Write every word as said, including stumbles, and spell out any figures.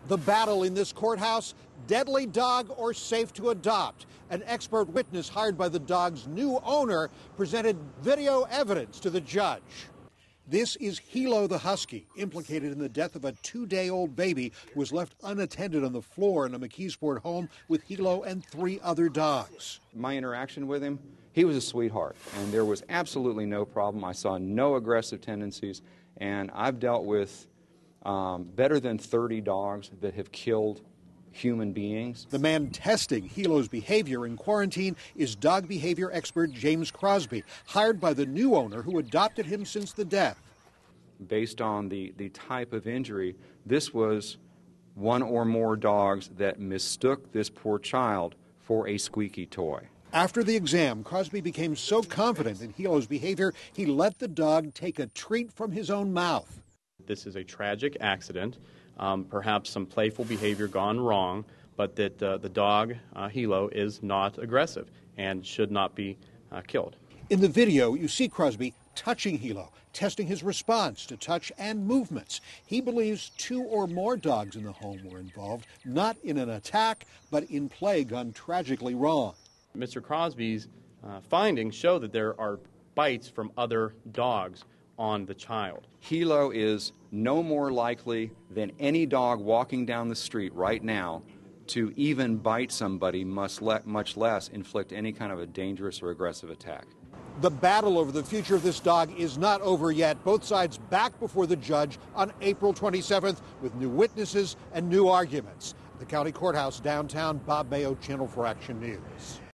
The battle in this courthouse, deadly dog or safe to adopt. An expert witness hired by the dog's new owner presented video evidence to the judge. This is Helo the Husky, implicated in the death of a two-day-old baby who was left unattended on the floor in a McKeesport home with Helo and three other dogs. My interaction with him, he was a sweetheart, and there was absolutely no problem. I saw no aggressive tendencies, and I've dealt with um, better than thirty dogs that have killed human beings. The man testing Helo's behavior in quarantine is dog behavior expert James Crosby, hired by the new owner who adopted him since the death. Based on the, the type of injury, this was one or more dogs that mistook this poor child for a squeaky toy. After the exam, Crosby became so confident in Helo's behavior, he let the dog take a treat from his own mouth. This is a tragic accident. Um, perhaps some playful behavior gone wrong, but that uh, the dog, uh, Helo, is not aggressive and should not be uh, killed. In the video, you see Crosby touching Helo, testing his response to touch and movements. He believes two or more dogs in the home were involved, not in an attack, but in play gone tragically wrong. Mister Crosby's uh, findings show that there are bites from other dogs on the child. Helo is no more likely than any dog walking down the street right now to even bite somebody, much less inflict any kind of a dangerous or aggressive attack. The battle over the future of this dog is not over yet. Both sides back before the judge on April twenty-seventh with new witnesses and new arguments. The county courthouse downtown, Bob Mayo, Channel four Action News.